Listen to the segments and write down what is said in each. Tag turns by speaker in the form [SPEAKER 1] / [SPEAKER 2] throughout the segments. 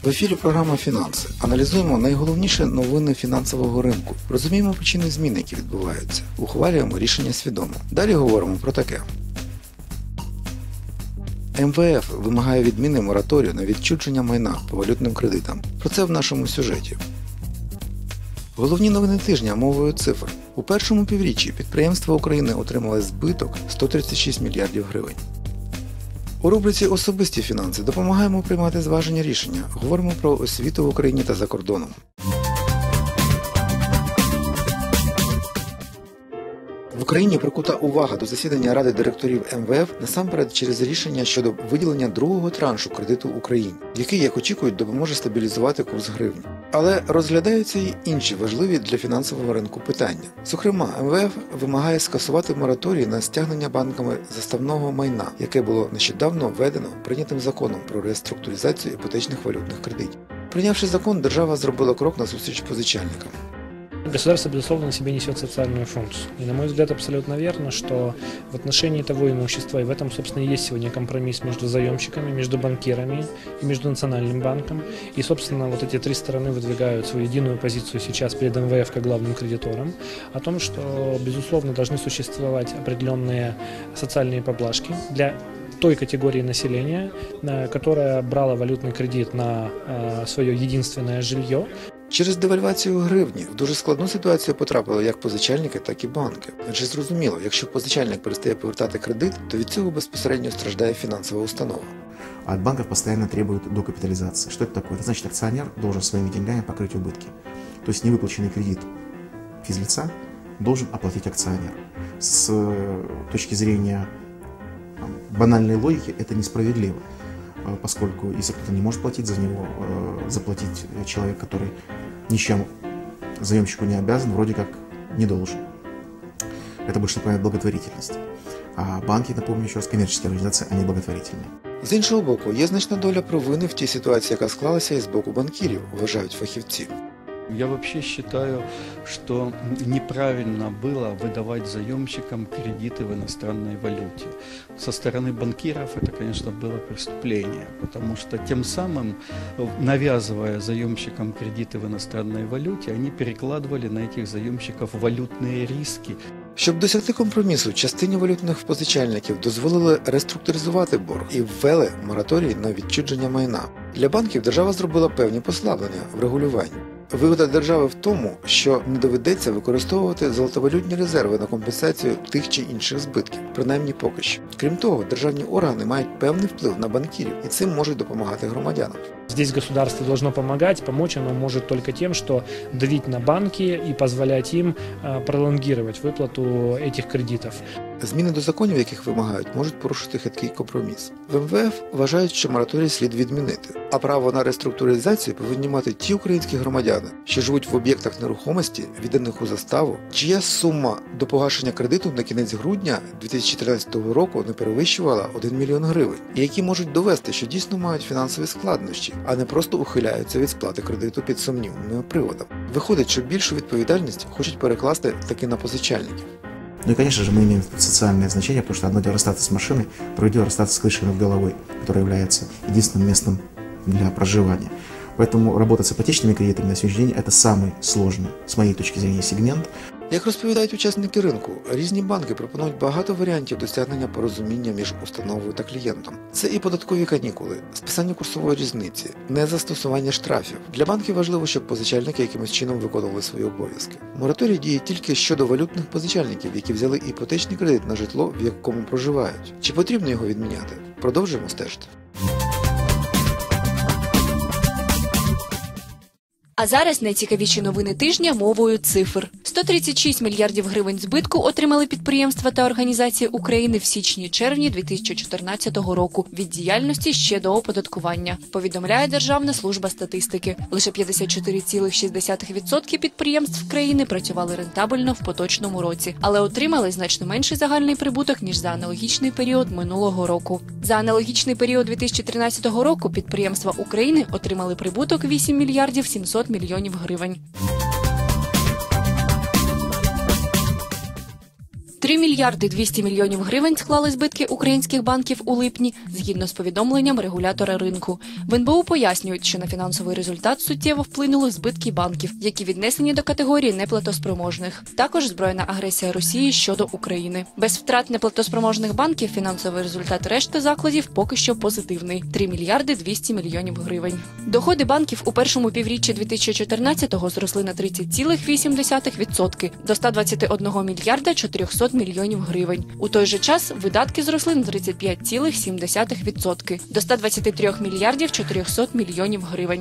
[SPEAKER 1] В ефірі програма «Фінанси». Аналізуємо найголовніші новини фінансового ринку, розуміємо причини змін, які відбуваються, ухвалюємо рішення свідомо. Далі говоримо про таке. МВФ вимагає відміни мораторію на відчуження майна по валютним кредитам. Про це в нашому сюжеті. Головні новини тижня мовою цифр. У першому півріччі підприємства України отримали збиток 136 мільярдів гривень. У рубриці «Особисті фінанси» допомагаємо приймати зважені рішення. Говоримо про освіту в Україні та за кордоном. В Україні прикута увага до засідання Ради директорів МВФ насамперед через рішення щодо виділення другого траншу кредиту Україні, який, як очікують, допоможе стабілізувати курс гривні. Але розглядаються й інші важливі для фінансового ринку питання. Зокрема, МВФ вимагає скасувати мораторій на стягнення банками заставного майна, яке було нещодавно введено прийнятим законом про реструктуризацію іпотечних валютних кредитів. Прийнявши закон, держава зробила крок назустріч позичальникам.
[SPEAKER 2] Государство, безусловно, на себе несет социальную функцию. И, на мой взгляд, абсолютно верно, что в отношении того имущества, и в этом, собственно, и есть сегодня компромисс между заемщиками, между банкирами и между Национальным банком. И, собственно, вот эти три стороны выдвигают свою единую позицию сейчас перед МВФ как главным кредитором о том, что, безусловно, должны существовать определенные социальные поблажки для той категории населения, которая брала валютный кредит на свое единственное жилье.
[SPEAKER 1] Через девальвацію гривні в дуже складну ситуацію потрапили як позичальники, так і банки. Адже зрозуміло, якщо позичальник перестає повертати кредит, то від цього безпосередньо страждає фінансова установа.
[SPEAKER 3] От банков постоянно требуют докапитализации. Что это такое? Это значит, акционер должен своими деньгами покрыть убытки. То есть невыплаченный кредит физлица должен оплатить акционер. С точки зрения банальной логики это несправедливо, поскольку если кто-то не может платить, за него заплатить человек, который ничем заемщику не обязан, вроде как не должен. Это больше напоминает благотворительность. А банки, напомню еще раз, коммерческие организации, они благотворительные.
[SPEAKER 1] З іншого боку, є значна доля провини в тій ситуації, яка склалася і з боку банкірів, вважають фахівці.
[SPEAKER 4] Я вообще считаю, что неправильно было выдавать заемщикам кредиты в иностранной валюте. Со стороны банкиров это, конечно, было преступление, потому что тем самым, навязывая заемщикам кредиты в иностранной валюте, они перекладывали на этих заемщиков валютные риски.
[SPEAKER 1] Щоб досягти компромісу, частині валютних позичальників дозволили реструктуризувати борг і ввели мораторій на відчуження майна. Для банків держава зробила певні послаблення в регулюванні. Вигода держави в тому, що не доведеться використовувати золотовалютні резерви на компенсацію тих чи інших збитків, принаймні поки що. Крім того, державні органи мають певний вплив на банкірів і цим можуть допомагати громадянам.
[SPEAKER 2] Здесь государство должно помочь оно может только тем, что давить на банки и позволять им пролонгировать выплату этих кредитов.
[SPEAKER 1] Зміни до законів, яких вимагають, можуть порушити хиткий компроміс. В МВФ вважають, що мораторій слід відмінити, а право на реструктуризацію повинні мати ті українські громадяни, що живуть в об'єктах нерухомості, відданих у заставу, чия сума до погашення кредиту на кінець грудня 2013 року не перевищувала 1 мільйон гривень, і які можуть довести, що дійсно мають фінансові складнощі, а не просто ухиляються від сплати кредиту під сумнівними приводами. Виходить, що більшу відповідальність хочуть перекласти таки на позичальників.
[SPEAKER 3] Ну и, конечно же, мы имеем социальное значение, потому что одно дело расстаться с машиной, другое дело расстаться с крышей над головой, которая является единственным местом для проживания. Поэтому работать с ипотечными кредитами на сегодняшний день – это самый сложный, с моей точки зрения, сегмент.
[SPEAKER 1] Як розповідають учасники ринку, різні банки пропонують багато варіантів досягнення порозуміння між установою та клієнтом. Це і податкові канікули, списання курсової різниці, незастосування штрафів. Для банків важливо, щоб позичальники якимось чином виконували свої обов'язки. Мораторій діє тільки щодо валютних позичальників, які взяли іпотечний кредит на житло, в якому проживають. Чи потрібно його відміняти? Продовжуємо стежити.
[SPEAKER 5] А зараз найцікавіші новини тижня мовою цифр. 136 мільярдів гривень збитку отримали підприємства та організації України в січні-червні 2014 року від діяльності ще до оподаткування, повідомляє Державна служба статистики. Лише 54,6% підприємств країни працювали рентабельно в поточному році, але отримали значно менший загальний прибуток, ніж за аналогічний період минулого року. За аналогічний період 2013 року підприємства України отримали прибуток 8 мільярдів 700 мільйонів гривень. 3 мільярди 200 мільйонів гривень склали збитки українських банків у липні, згідно з повідомленням регулятора ринку. В НБУ пояснюють, що на фінансовий результат суттєво вплинули збитки банків, які віднесені до категорії неплатоспроможних. Також збройна агресія Росії щодо України. Без втрат неплатоспроможних банків фінансовий результат решти закладів поки що позитивний – 3 мільярди 200 мільйонів гривень. Доходи банків у першому півріччі 2014-го зросли на 30,8% до 121 мільярда 400 мільйонів гривень. У той же час видатки зросли на 35,7% до 123 мільярдів 400 мільйонів гривень.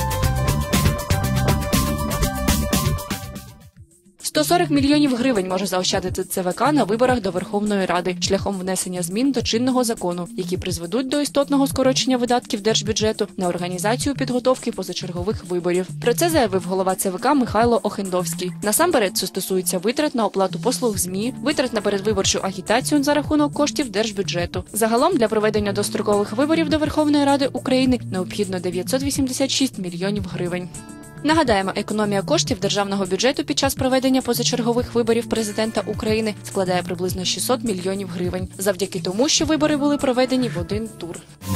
[SPEAKER 5] 140 мільйонів гривень може заощадити ЦВК на виборах до Верховної Ради шляхом внесення змін до чинного закону, які призведуть до істотного скорочення видатків держбюджету на організацію підготовки позачергових виборів. Про це заявив голова ЦВК Михайло Охендовський. Насамперед, це стосується витрат на оплату послуг ЗМІ, витрат на передвиборчу агітацію за рахунок коштів держбюджету. Загалом для проведення дострокових виборів до Верховної Ради України необхідно 986 мільйонів гривень. Нагадаємо, економія коштів державного бюджету під час проведення позачергових виборів президента України складає приблизно 600 мільйонів гривень, завдяки тому, що вибори були проведені в один тур.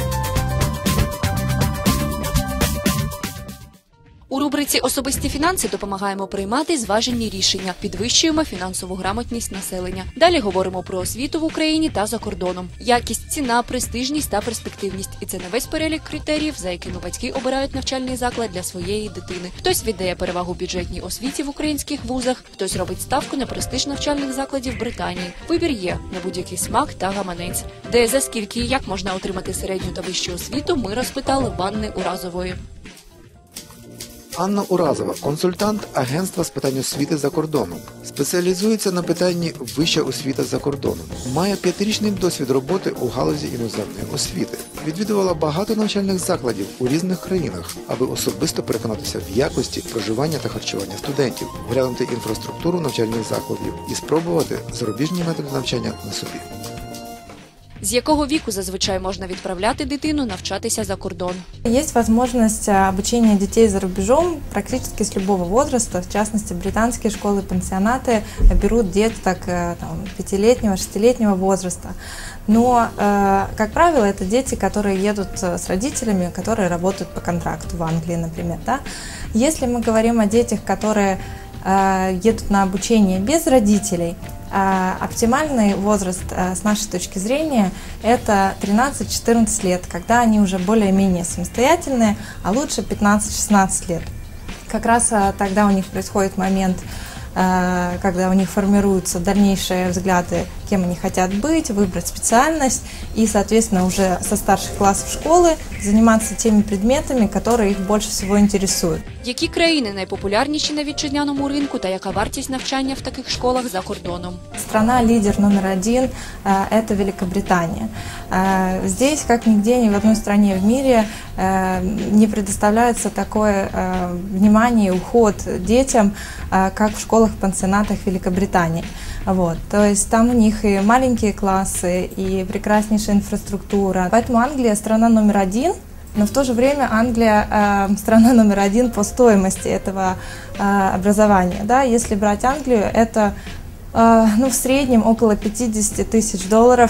[SPEAKER 5] У рубриці «Особисті фінанси» допомагаємо приймати зважені рішення, підвищуємо фінансову грамотність населення. Далі говоримо про освіту в Україні та за кордоном. Якість, ціна, престижність та перспективність. І це не весь перелік критеріїв, за якими батьки обирають навчальний заклад для своєї дитини. Хтось віддає перевагу бюджетній освіті в українських вузах, хтось робить ставку на престиж навчальних закладів Британії. Вибір є на будь-який смак та гаманець. Де, за скільки і як можна отримати середню та вищу освіту, ми розпитали в Анни Уразової.
[SPEAKER 1] Анна Уразова – консультант Агентства з питань освіти за кордоном. Спеціалізується на питанні «Вища освіта за кордоном». Має 5-річний досвід роботи у галузі іноземної освіти. Відвідувала багато навчальних закладів у різних країнах, аби особисто переконатися в якості проживання та харчування студентів, глянути інфраструктуру навчальних закладів і спробувати зарубіжні методи навчання на собі.
[SPEAKER 5] З якого віку зазвичай можна відправляти дитину навчатися за кордон?
[SPEAKER 6] Есть возможность обучения детей за рубежом практически с любого возраста. В частности, британские школы, пансионаты берут деток 5-летнего, 6-летнего возраста. Но, как правило, это дети, которые едут с родителями, которые работают по контракту в Англии, например. Да? Если мы говорим о детях, которые едут на обучение без родителей, оптимальный возраст, с нашей точки зрения, это 13-14 лет, когда они уже более-менее самостоятельные, а лучше 15-16 лет. Как раз тогда у них происходит момент, когда у них формируются дальнейшие взгляды, кем они хотят быть, выбрать специальность и, соответственно, уже со старших классов школы заниматься теми предметами, которые их больше всего интересуют.
[SPEAKER 5] Які країни найпопулярніші на вітчизняному ринку та яка вартість навчання в таких школах за кордоном?
[SPEAKER 6] Страна-лидер номер один – это Великобритания. Здесь, как нигде, ни в одной стране в мире не предоставляется такое внимание и уход детям, как в школах-пансионатах Великобритании. Вот. То есть там у них и маленькие классы, и прекраснейшая инфраструктура. Поэтому Англия – страна номер один. Но в то же время Англия страна номер один по стоимости этого образования. Да? Если брать Англию, это в среднем около 50 тысяч долларов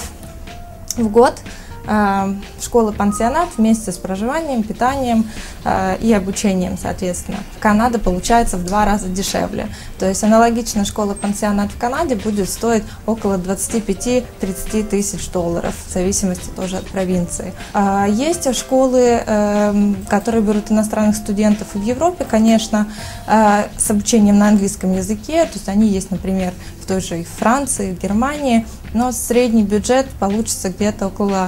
[SPEAKER 6] в год. Школа-пансионат вместе с проживанием, питанием и обучением, соответственно. Канада получается в 2 раза дешевле. То есть аналогично школа-пансионат в Канаде будет стоить около 25-30 тысяч долларов, в зависимости тоже от провинции. Есть школы, которые берут иностранных студентов и в Европе, конечно, с обучением на английском языке. То есть они есть, например, в той же и Франции, в Германии, но средний бюджет получится где-то около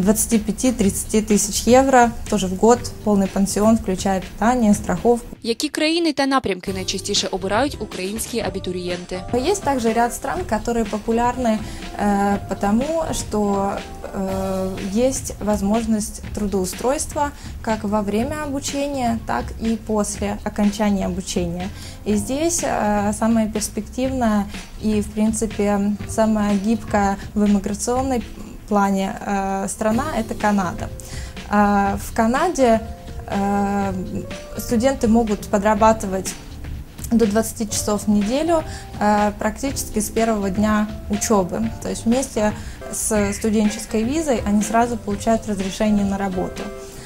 [SPEAKER 6] 25-30 тысяч евро, тоже в год, полный пансион, включая питание, страховку.
[SPEAKER 5] Які країни та напрямки найчастіше обирають українські абітурієнти?
[SPEAKER 6] Есть также ряд стран, которые популярны потому, что есть возможность трудоустройства как во время обучения, так и после окончания обучения. И здесь самое перспективное и, в принципе, самая гибкая в иммиграционной плане страна – это Канада. В Канаде студенты могут подрабатывать до 20 часов в неделю практически с первого дня учебы. То есть вместе с студенческой визой они сразу получают разрешение на работу.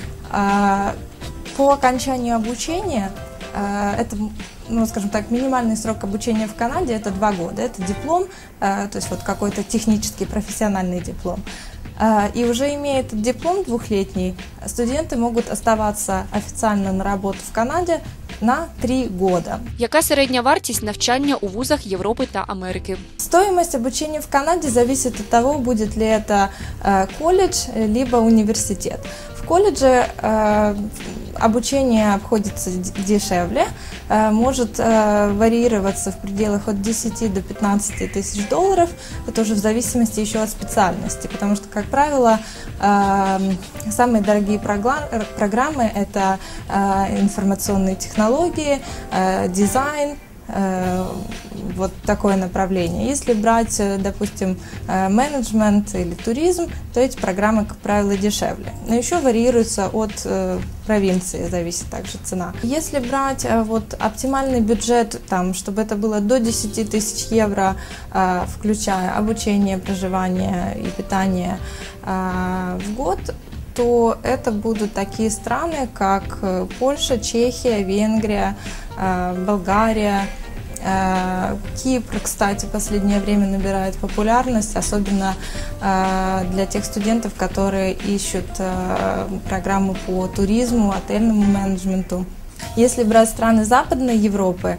[SPEAKER 6] По окончанию обучения, это, скажем так, минимальный срок обучения в Канаде – это 2 года. Это диплом, то есть вот какой-то технический, профессиональный диплом. И уже имея этот диплом 2-летний, студенты могут оставаться официально на работу в Канаде на 3 года.
[SPEAKER 5] Яка середня вартість навчання у вузах Європи та Америки?
[SPEAKER 6] Стоимость обучения в Канаде зависит от того, будет ли это колледж, либо университет. В колледже обучение обходится дешевле, может варьироваться в пределах от 10 до 15 тысяч долларов, это уже в зависимости еще от специальности, потому что, как правило, самые дорогие программы – это информационные технологии, дизайн, вот такое направление. Если брать, допустим, менеджмент или туризм, то эти программы, как правило, дешевле. Но еще варьируется от провинции, зависит также цена. Если брать вот оптимальный бюджет, там, чтобы это было до 10 тысяч евро, включая обучение, проживание и питание в год, то это будут такие страны, как Польша, Чехия, Венгрия, Болгария, Кипр, кстати, в последнее время набирает популярность, особенно для тех студентов, которые ищут программы по туризму, отельному менеджменту. Если брать страны Западной Европы,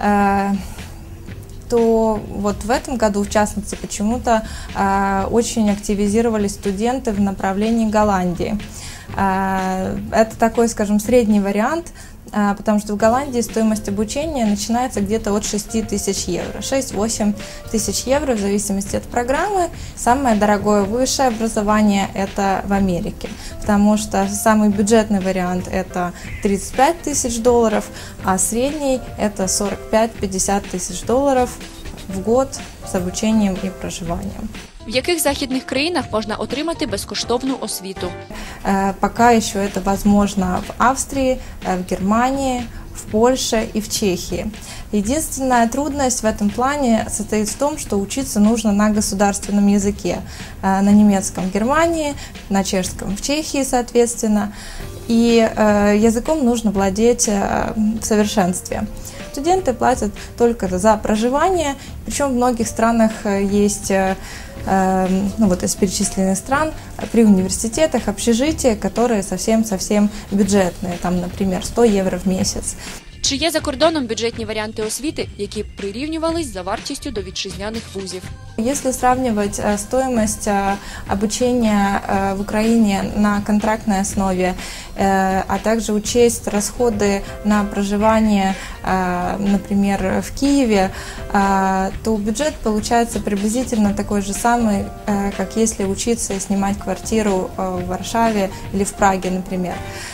[SPEAKER 6] то вот в этом году, в частности, почему-то очень активизировались студенты в направлении Голландии. Это такой, скажем, средний вариант, потому что в Голландии стоимость обучения начинается где-то от 6 тысяч евро, 6-8 тысяч евро в зависимости от программы. Самое дорогое высшее образование – это в Америке, потому что самый бюджетный вариант – это 35 тысяч долларов, а средний – это 45-50 тысяч долларов в год с обучением и проживанием.
[SPEAKER 5] В яких західних країнах можна отримати безкоштовну освіту?
[SPEAKER 6] Пока еще это возможно в Австрии, в Германии, в Польше и в Чехии. Единственная трудность в этом плане состоит в том, что учиться нужно на государственном языке. На немецком в Германии, на чешском в Чехии, соответственно. И языком нужно владеть в совершенстве. Студенты платят только за проживание, причем в многих странах есть, вот из перечисленных стран, при университетах общежития, которые совсем бюджетные, там, например, 100 евро в месяц.
[SPEAKER 5] Чи є за кордоном бюджетні варіанти освіти, які прирівнювались за вартістю до вітчизняних вузів?
[SPEAKER 6] Если сравнивать стоимость обучения в Украине на контрактной основе, а также учесть расходы на проживание, например, в Киеве, то бюджет получается приблизительно такой же самый, как если учиться и снимать квартиру в Варшаве или в Праге, например.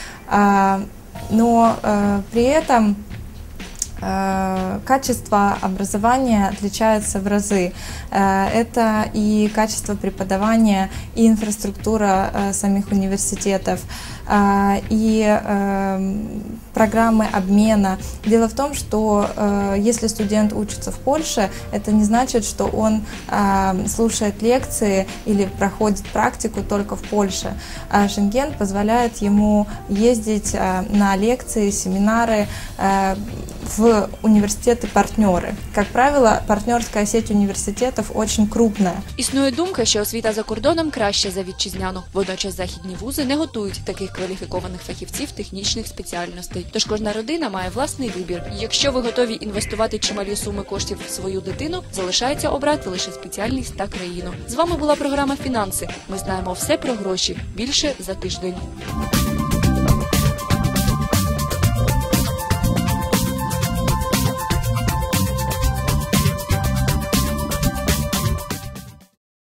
[SPEAKER 6] Но при этом качество образования отличается в разы. Это и качество преподавания, и инфраструктура самих университетов, и программы обмена. Дело в том, что если студент учится в Польше, это не значит, что он слушает лекции или проходит практику только в Польше. Шенген позволяет ему ездить на лекции, семинары в університети-партнери. Як правило, партнерська сеть університетів дуже крупна.
[SPEAKER 5] Існує думка, що освіта за кордоном краще за вітчизняну. Водночас західні вузи не готують таких кваліфікованих фахівців технічних спеціальностей. Тож кожна родина має власний вибір. І якщо ви готові інвестувати чималі суми коштів в свою дитину, залишається обрати лише спеціальність та країну. З вами була програма «Фінанси». Ми знаємо все про гроші. Більше за тиждень.